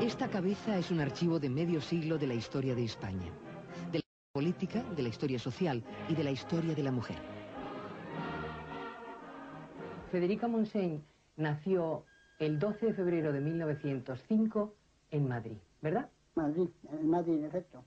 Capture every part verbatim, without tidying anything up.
Esta cabeza es un archivo de medio siglo de la historia de España, de la política, de la historia social y de la historia de la mujer. Federica Montseny nació el doce de febrero de mil novecientos cinco en Madrid, ¿verdad? Madrid, en Madrid, en efecto.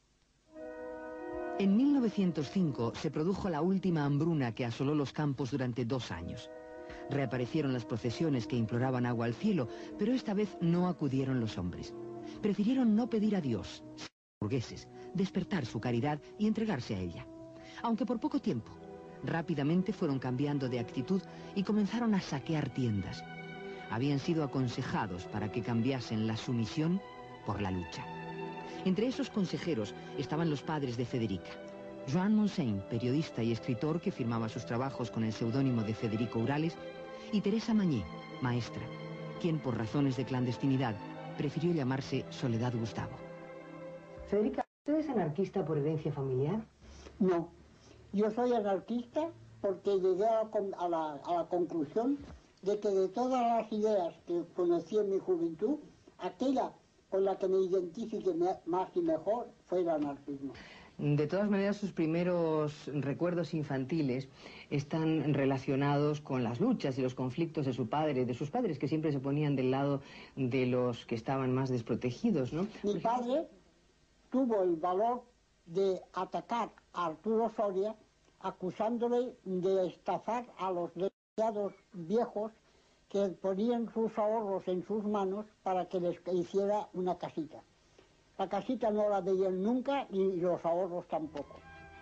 En mil novecientos cinco se produjo la última hambruna que asoló los campos durante dos años. Reaparecieron las procesiones que imploraban agua al cielo, pero esta vez no acudieron los hombres. Prefirieron no pedir a Dios, sino a los burgueses, despertar su caridad y entregarse a ella. Aunque por poco tiempo, rápidamente fueron cambiando de actitud y comenzaron a saquear tiendas. Habían sido aconsejados para que cambiasen la sumisión por la lucha. Entre esos consejeros estaban los padres de Federica. Joan Montseny, periodista y escritor que firmaba sus trabajos con el seudónimo de Federico Urales, y Teresa Mañé, maestra, quien por razones de clandestinidad prefirió llamarse Soledad Gustavo. Federica, ¿usted es anarquista por herencia familiar? No, yo soy anarquista porque llegué a la, a la, a la conclusión de que de todas las ideas que conocí en mi juventud, aquella con la que me identifique más y mejor fue el anarquismo. De todas maneras, sus primeros recuerdos infantiles están relacionados con las luchas y los conflictos de su padre, de sus padres, que siempre se ponían del lado de los que estaban más desprotegidos, ¿no? Mi padre tuvo el valor de atacar a Arturo Soria acusándole de estafar a los desgraciados viejos que ponían sus ahorros en sus manos para que les hiciera una casita. La casita no la veían nunca y los ahorros tampoco.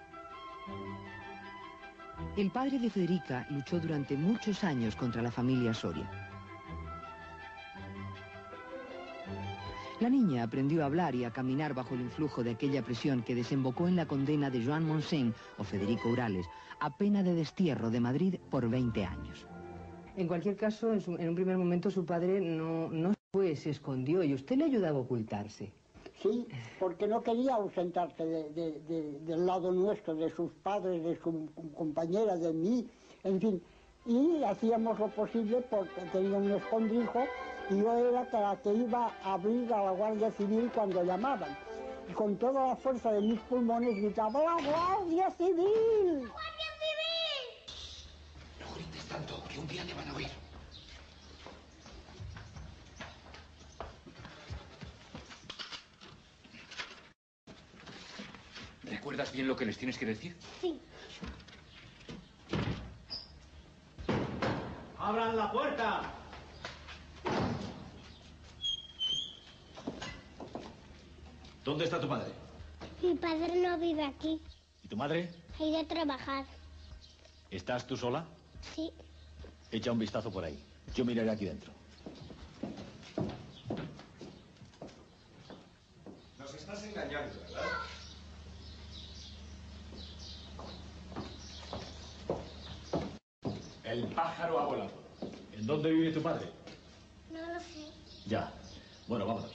El padre de Federica luchó durante muchos años contra la familia Soria. La niña aprendió a hablar y a caminar bajo el influjo de aquella presión que desembocó en la condena de Joan Montseny o Federico Urales a pena de destierro de Madrid por veinte años. En cualquier caso, en, su, en un primer momento su padre no, no fue, se escondió y usted le ayudaba a ocultarse. Sí, porque no quería ausentarse de, de, de, del lado nuestro, de sus padres, de su compañera, de mí, en fin. Y hacíamos lo posible porque tenía un escondrijo y yo era la que iba a abrir a la Guardia Civil cuando llamaban. Y con toda la fuerza de mis pulmones gritaba ¡La Guardia Civil! ¡Guardia Civil! No grites tanto, que un día te van a oír. ¿Recuerdas bien lo que les tienes que decir? Sí. ¡Abran la puerta! ¿Dónde está tu padre? Mi padre no vive aquí. ¿Y tu madre? Ha ido a trabajar. ¿Estás tú sola? Sí. Echa un vistazo por ahí. Yo miraré aquí dentro. Nos estás engañando, ¿verdad? El pájaro ha volado. ¿En dónde vive tu padre? No lo sé. Ya. Bueno, vámonos.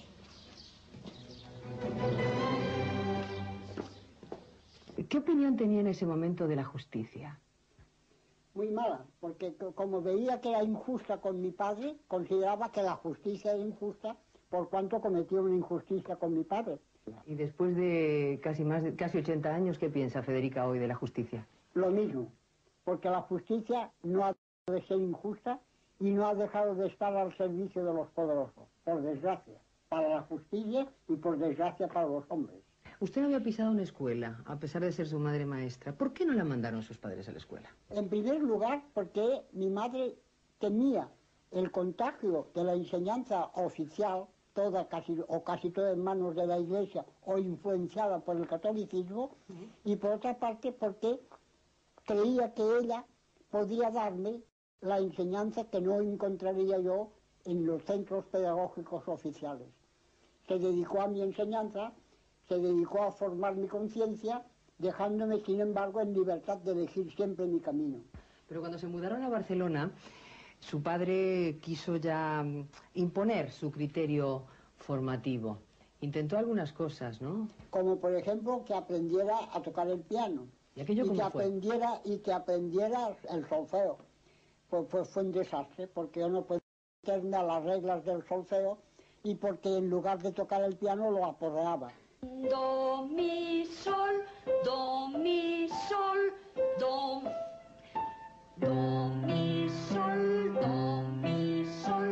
¿Qué opinión tenía en ese momento de la justicia? Muy mala, porque como veía que era injusta con mi padre, consideraba que la justicia era injusta por cuanto cometió una injusticia con mi padre. Y después de casi, más de, casi ochenta años, ¿qué piensa Federica hoy de la justicia? Lo mismo, porque la justicia no ha dejado de ser injusta y no ha dejado de estar al servicio de los poderosos, por desgracia, para la justicia y por desgracia para los hombres. Usted no había pisado una escuela, a pesar de ser su madre maestra. ¿Por qué no la mandaron sus padres a la escuela? En primer lugar, porque mi madre temía el contagio de la enseñanza oficial, toda casi, o casi toda en manos de la Iglesia, o influenciada por el catolicismo, uh-huh. Y por otra parte porque creía que ella podía darme la enseñanza que no encontraría yo en los centros pedagógicos oficiales. Se dedicó a mi enseñanza, se dedicó a formar mi conciencia, dejándome, sin embargo, en libertad de elegir siempre mi camino. Pero cuando se mudaron a Barcelona, su padre quiso ya imponer su criterio formativo. Intentó algunas cosas, ¿no? Como, por ejemplo, que aprendiera a tocar el piano. ¿Y aquello y cómo que fue? aprendiera Y que aprendiera el solfeo. Pues, pues fue un desastre, porque yo no podía meterme a las reglas del solfeo y porque en lugar de tocar el piano lo aporreaba. Do, mi, sol, do, mi, sol, do, do, mi, sol, do, mi, sol.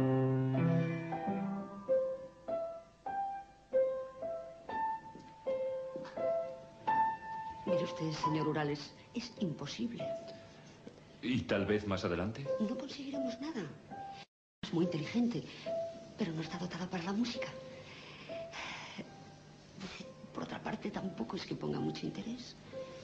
Mire usted, señor Urales, es imposible. ¿Y tal vez más adelante? No conseguiremos nada. Es muy inteligente, pero no está dotada para la música. Por otra parte, tampoco es que ponga mucho interés.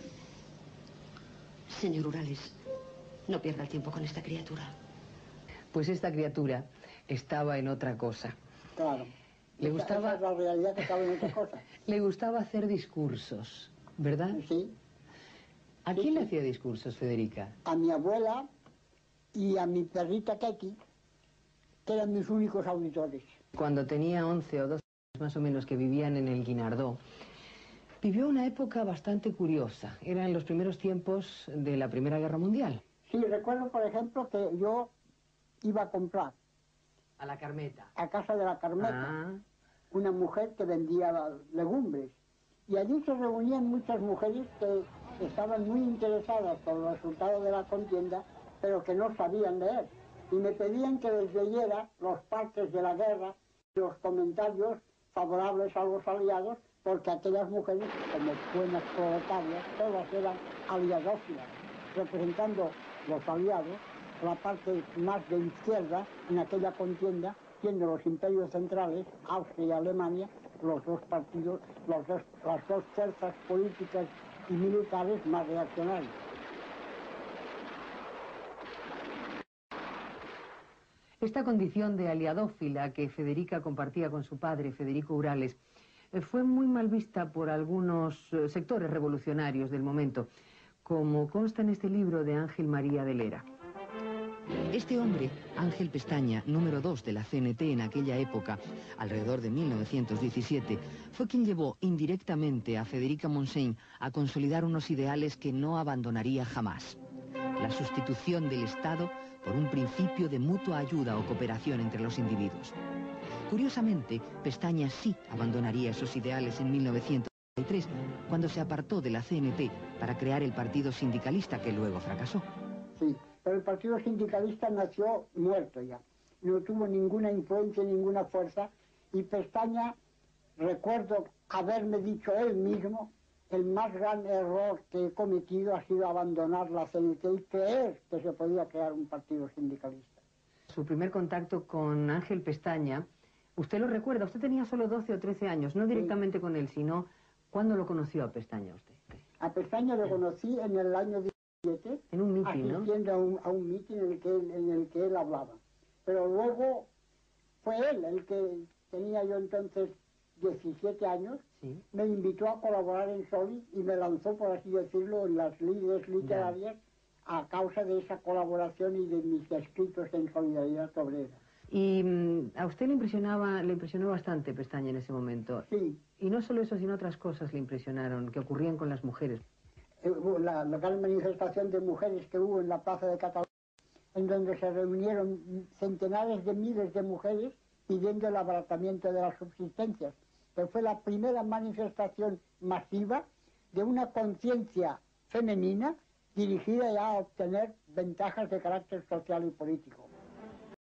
Señor Urales, no pierda el tiempo con esta criatura. Pues esta criatura estaba en otra cosa. Claro. Le gustaba... Esa es la realidad, que estaba en otra cosa. Le gustaba hacer discursos, ¿verdad? Sí. ¿A Sí, quién sí. le hacía discursos, Federica? A mi abuela y a mi perrita Keki, que eran mis únicos auditores. Cuando tenía once o doce años más o menos, que vivían en el Guinardó, vivió una época bastante curiosa. Eran los primeros tiempos de la Primera Guerra Mundial. Sí, recuerdo, por ejemplo, que yo iba a comprar A la Carmeta. a casa de la Carmeta Ah, una mujer que vendía legumbres. Y allí se reunían muchas mujeres que estaban muy interesadas por los resultados de la contienda, pero que no sabían leer. Y me pedían que les leyera los partes de la guerra, los comentarios favorables a los aliados, porque aquellas mujeres, como buenas proletarias, todas eran aliadófilas, representando los aliados, la parte más de izquierda en aquella contienda, siendo los imperios centrales, Austria y Alemania, los dos partidos, los dos, las dos fuerzas políticas y militares más reaccionarias. esta condición de aliadófila que Federica compartía con su padre, Federico Urales, eh, fue muy mal vista por algunos eh, sectores revolucionarios del momento, como consta en este libro de Ángel María de Lera. Este hombre, Ángel Pestaña, número dos de la C N T en aquella época, alrededor de mil novecientos diecisiete, fue quien llevó indirectamente a Federica Montseny a consolidar unos ideales que no abandonaría jamás. La sustitución del Estado por un principio de mutua ayuda o cooperación entre los individuos. Curiosamente, Pestaña sí abandonaría esos ideales en mil novecientos treinta y tres, cuando se apartó de la C N T para crear el Partido Sindicalista, que luego fracasó. Sí, pero el Partido Sindicalista nació muerto ya. No tuvo ninguna influencia, ninguna fuerza, y Pestaña, recuerdo haberme dicho él mismo, el más gran error que he cometido ha sido abandonar la C N T y creer que se podía crear un partido sindicalista. Su primer contacto con Ángel Pestaña, usted lo recuerda, usted tenía solo doce o trece años, no directamente con él, sino ¿cuándo lo conoció a Pestaña usted? A Pestaña lo conocí en el año diecisiete, En un mitin, ¿no? asistiendo a un, a un mitin en el, que él, en el que él hablaba. Pero luego fue él el que tenía yo entonces diecisiete años, Sí. me invitó a colaborar en Solid y me lanzó, por así decirlo, en las líderes literarias a causa de esa colaboración y de mis escritos en Solidaridad Obrera. Y mm, a usted le impresionaba, le impresionó bastante Pestaña en ese momento. Sí, Y no solo eso, sino otras cosas le impresionaron, que ocurrían con las mujeres. eh, hubo la, la gran manifestación de mujeres que hubo en la Plaza de Cataluña, en donde se reunieron centenares de miles de mujeres pidiendo el abaratamiento de las subsistencias, que fue la primera manifestación masiva de una conciencia femenina dirigida ya a obtener ventajas de carácter social y político.